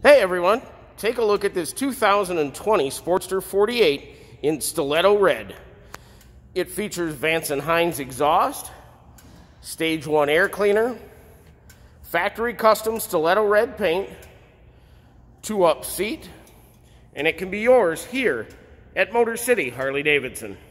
Hey everyone, take a look at this 2020 Sportster 48 in Stiletto Red. It features Vance & Hines exhaust, Stage 1 air cleaner, factory custom Stiletto Red paint, 2-up seat, and it can be yours here at Motor City Harley-Davidson.